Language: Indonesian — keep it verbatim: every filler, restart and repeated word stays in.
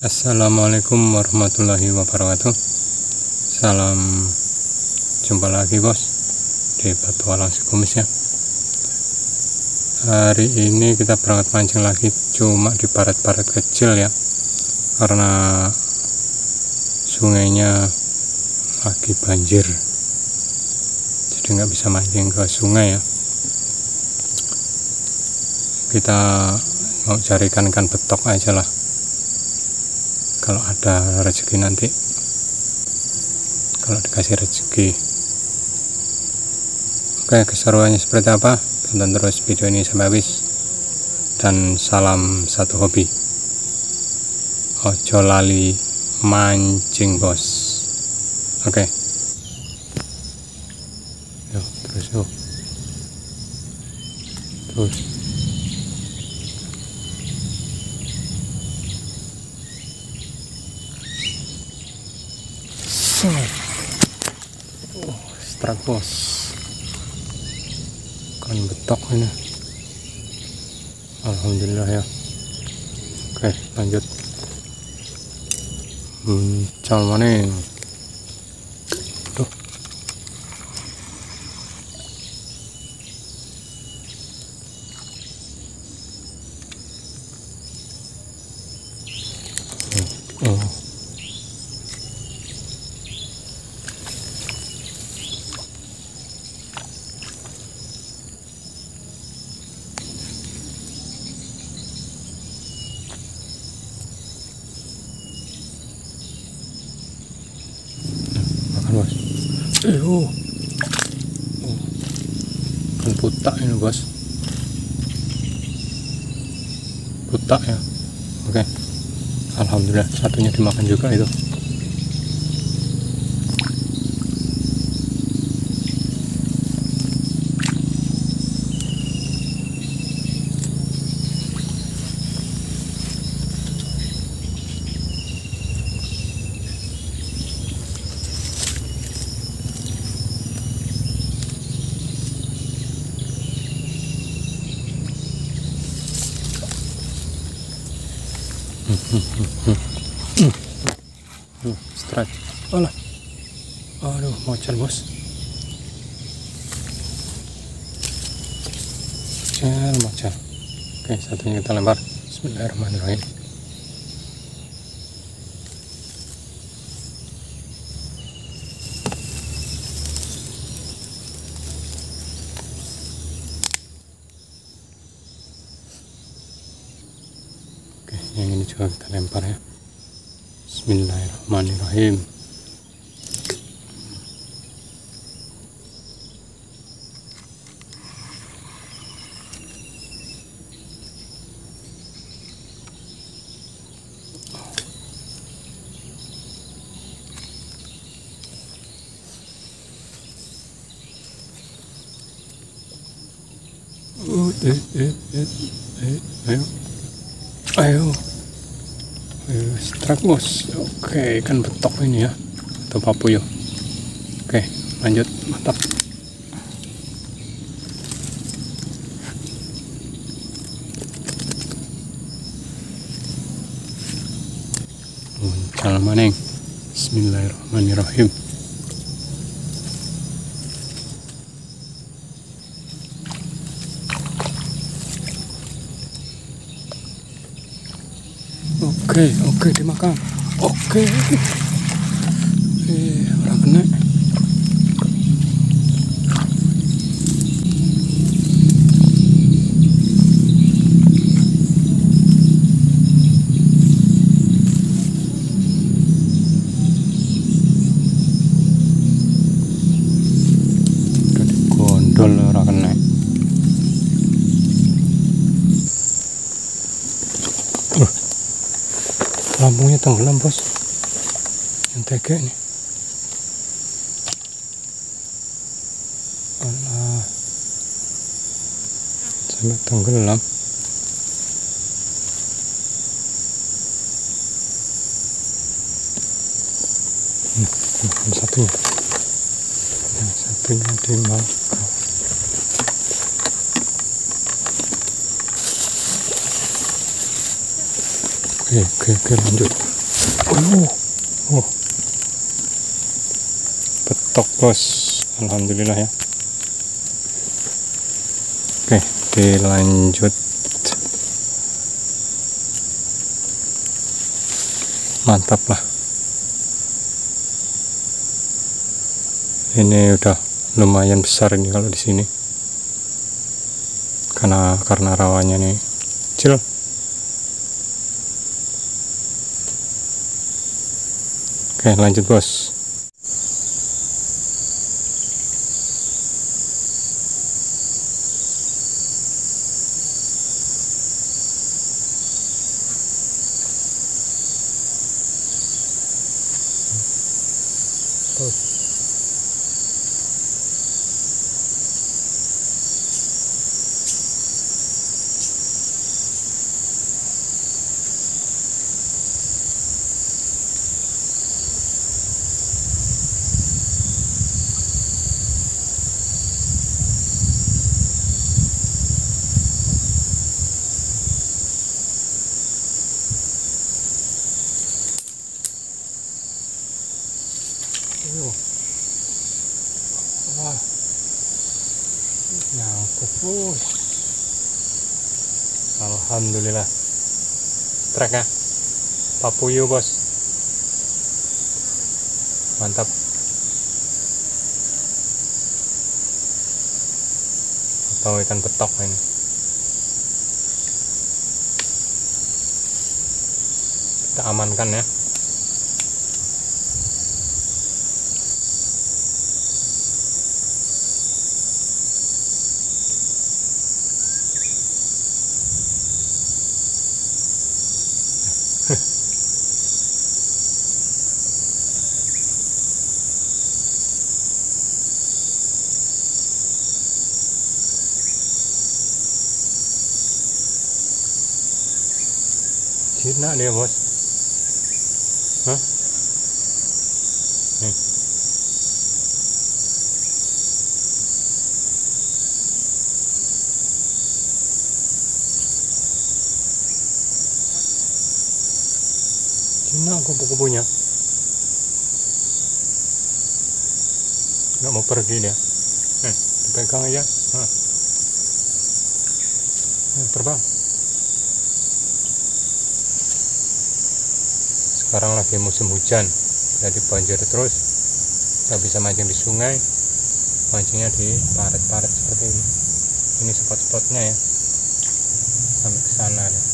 Assalamualaikum warahmatullahi wabarakatuh. Salam jumpa lagi bos di Petualang Si Kumis ya. Hari ini kita berangkat mancing lagi, cuma di paret-paret kecil ya, karena sungainya lagi banjir, jadi nggak bisa mancing ke sungai ya. Kita mau cari ikan-ikan betok aja lah, kalau ada rezeki nanti, kalau dikasih rezeki. Oke, keseruannya seperti apa? Tonton terus video ini sampai habis. Dan salam satu hobi, ojo lali mancing bos. Oke, yuk terus yuk terus. Oh, strike bos, kan betok ini, alhamdulillah ya. Oke, lanjut. Hmm, cal mana? Tuh. Oh. Bos, eh oh, oh. Kan putak ini bos, putak ya. Oke, alhamdulillah satunya dimakan juga itu. Hmm, strike. Alah, aduh, mocal bos, mocal mocal. Oke, satunya kita lempar. Bismillahirrahmanirrahim. Oke, yang ini juga kita lempar ya. Bismillahirrahmanirrahim. Oh, eh, eh, eh, eh, ayo, ayo. Strike bos. Oke, ikan betok ini ya, atau papuyo. Oke, lanjut, mantap. Muncul maning. Bismillahirrahmanirrahim. Oke, oke, dimakan. Oke. Eh, orang kena. Udah digondol orang kena. Lambungnya tenggelam bos, yang tege nih. Alah, sampai tenggelam. Hmm, yang satunya, yang satunya dimakan. Oke, oke, oke, lanjut. uh, uh. Betok bos, alhamdulillah ya. Oke, dilanjut. Mantap lah. Ini udah lumayan besar ini kalau di sini. Karena karena rawannya nih kecil. Oke, lanjut bos. Wah, nyangkut bos. Alhamdulillah. Treknya papuyu bos. Mantap. Atau ikan betok ini. Kita amankan ya. Cina dia bos. Hah? Nih. Cina kupu-kupunya. Nggak mau pergi dia. Eh, dipegang aja. Hah. Eh, terbang. Sekarang lagi musim hujan, jadi banjir terus. Nggak bisa mancing di sungai, mancingnya di paret-paret seperti ini. Ini spot-spotnya ya, sampai ke sana deh.